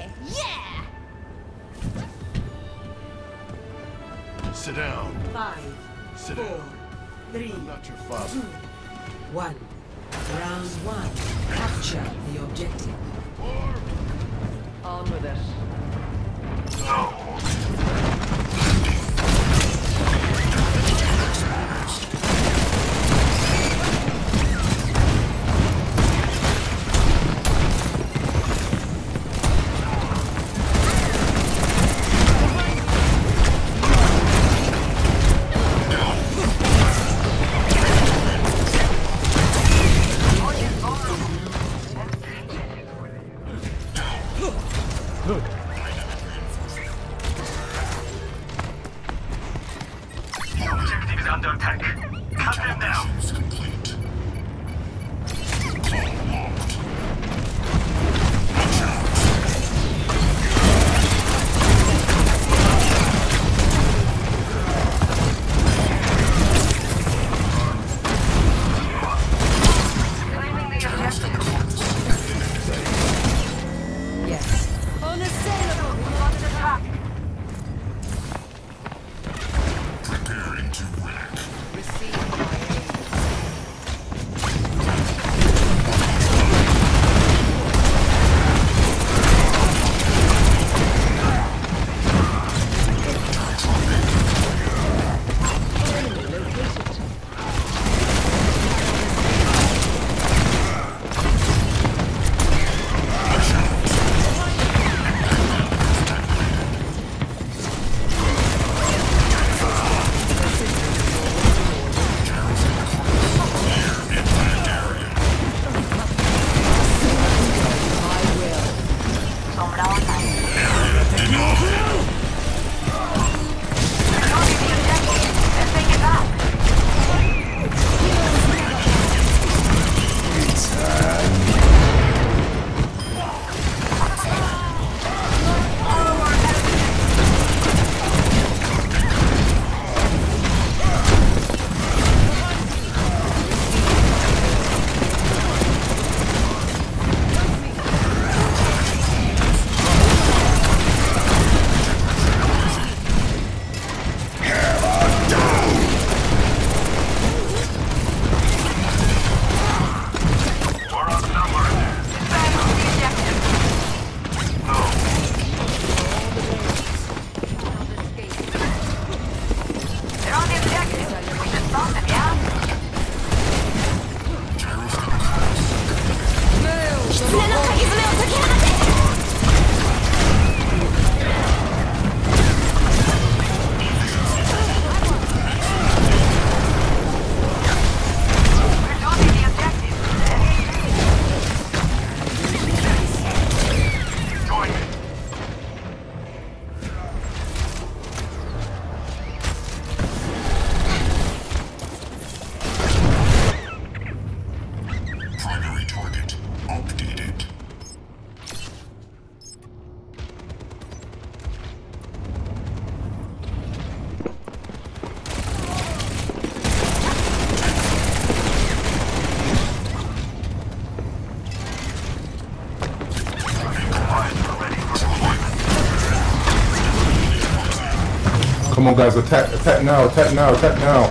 way. Yeah! Sit down. 5, Sit 4, down. 3, I'm not your father. 2, 1. Round 1. Capture the objective. On with it. Objective is under attack. Cut them down. Complete. Call locked. Watch out. Claiming the objective. Yes. Unassailable! We must attack. Preparing to wreck. Receive my aid. Primary target updated. Come on, guys, attack, attack now, attack now, attack now.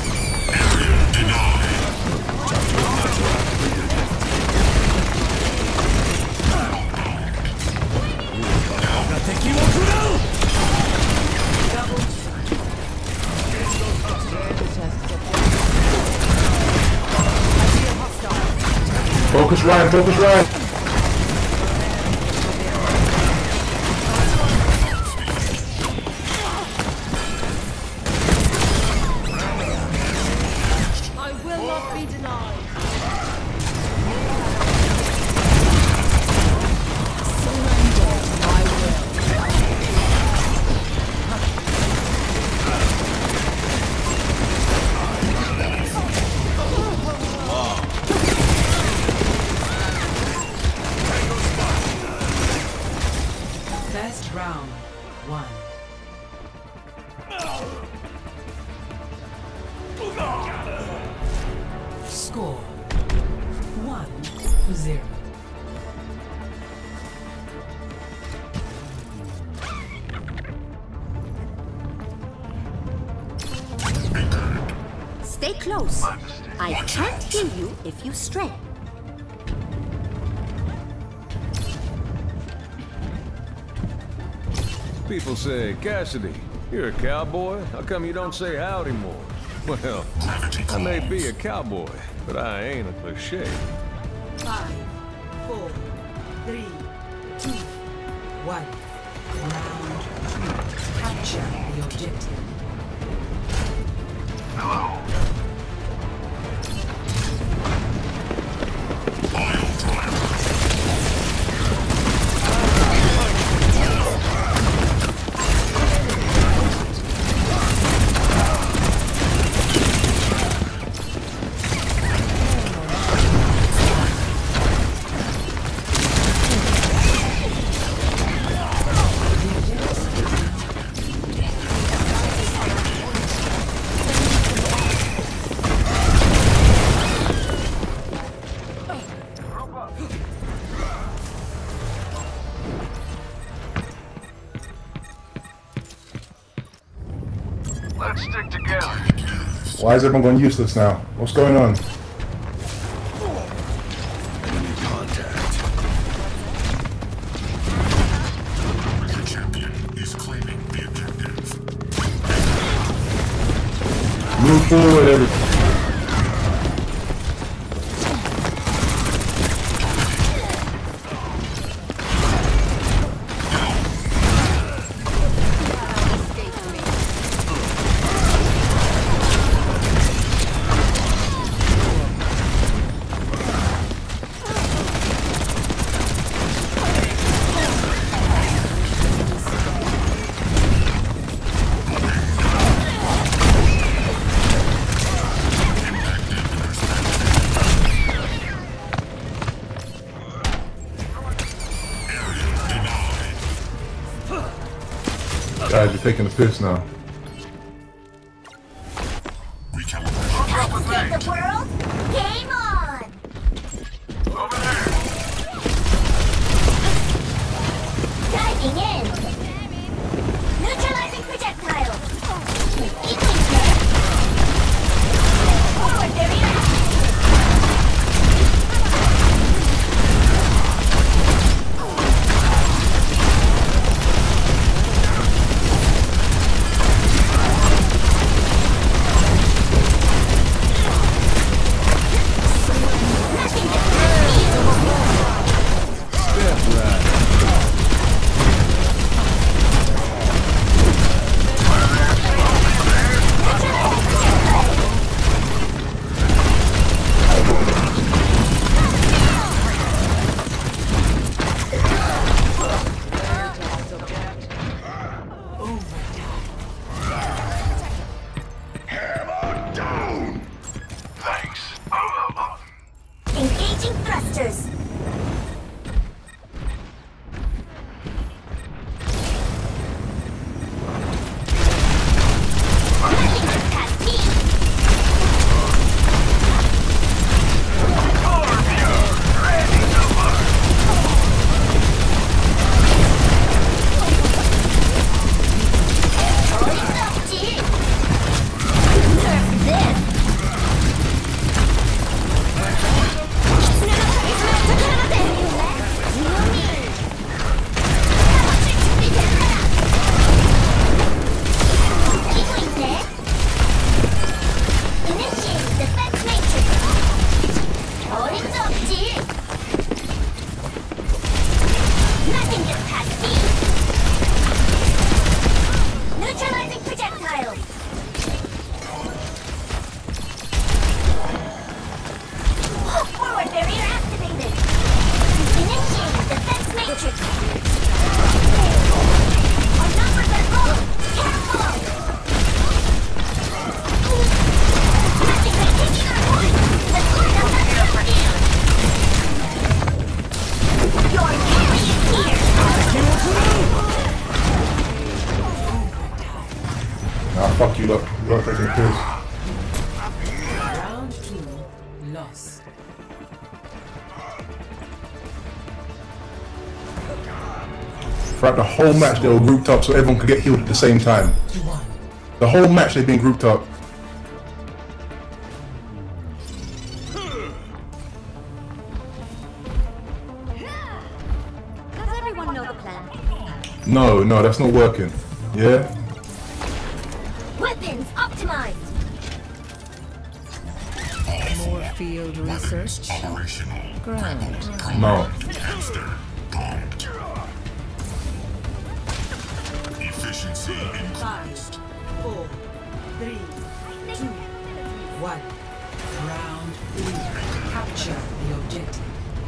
Focus Ryan, focus Ryan. I will not be denied. Surrender, I will. First round. 1. Score 1-0. Stay close. I can't hear you if you stray. People say, Cassidy, you're a cowboy? How come you don't say howdy more? Well, I may be a cowboy, but I ain't a cliché. 5, 4, 3, 2, 1. Round 2. Capture the objective. Let's stick together. Why is everyone going useless now? What's going on? Enemy contact. The champion is claiming the objective. Move forward, everyone. Guys, you're taking the piss now. Recalibration. Save the world? Game on! Over there. Diving in! Neutralizing projectile! Eating there! Forward barrier! Engaging thrusters. Nothing gets past me. Nerf this. Neutralizing projectile. Forward barrier activated. Initiating defense matrix. Our numbers are low. Careful. Nothing but taking our point. The court of the field. Your carry is here. Nah, fuck you, look. You're taking the piss. Round 2. Loss. Throughout the whole match, they were grouped up so everyone could get healed at the same time. The whole match, they've been grouped up. plan. No, no, that's not working. Yeah? Weapons optimized. More field research. Operational. Grand. No. Hamster. Bombed. Efficiency increased. 4, 3, 2, 1. Round 3. Capture the objective.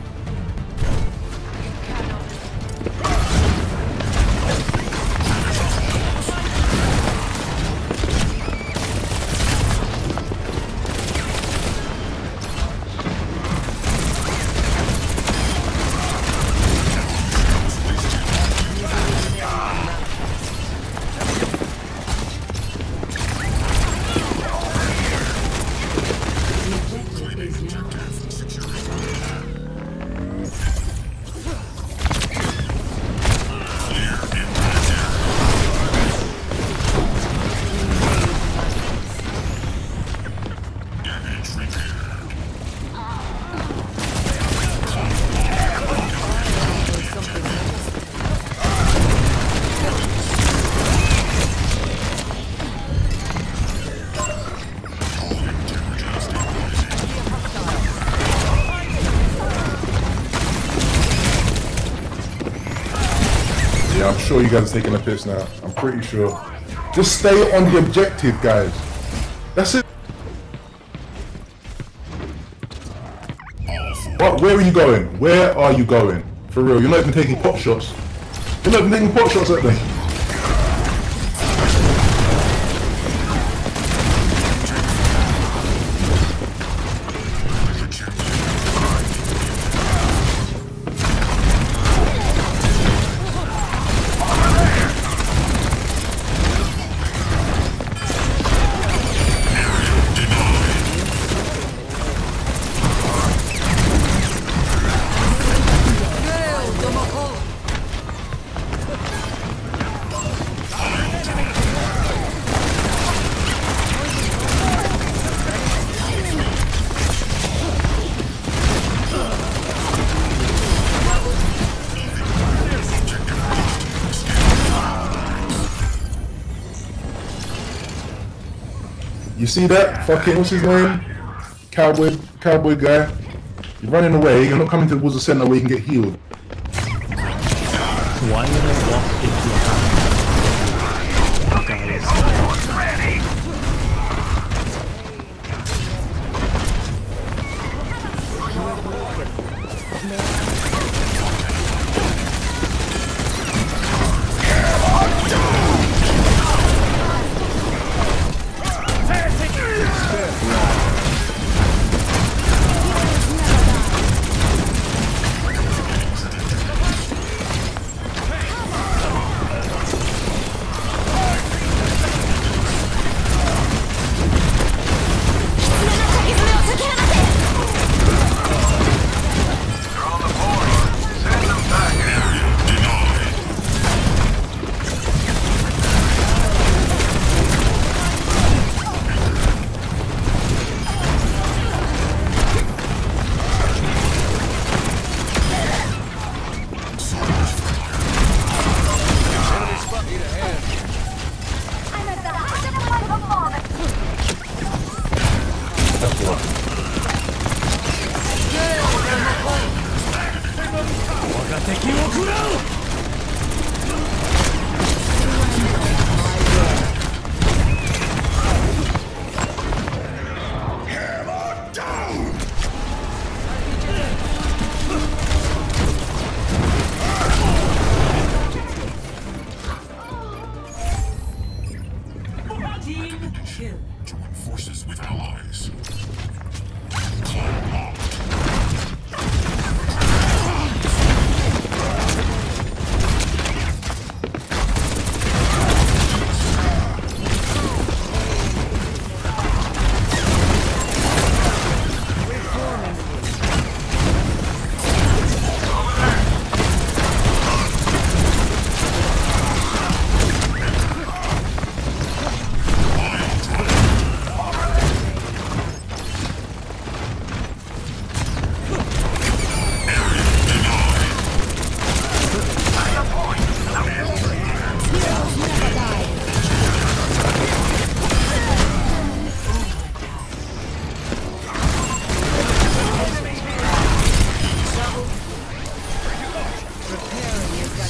Damage repaired. Yeah, I'm sure you guys are taking a piss now. I'm pretty sure. Just stay on the objective, guys. That's it. What? Where are you going? Where are you going? For real, you're not even taking pot shots. You're not even taking pot shots at them. You see that? Fucking, what's his name? Cowboy guy. You're running away, you're not coming towards the center where you can get healed. Why would I walk into a house?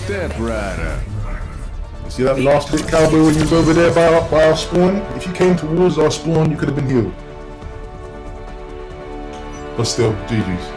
Step right up. You see that last bit, Cowboy, when you was over there by our spawn? If you came towards our spawn, you could have been healed. But still, GG's.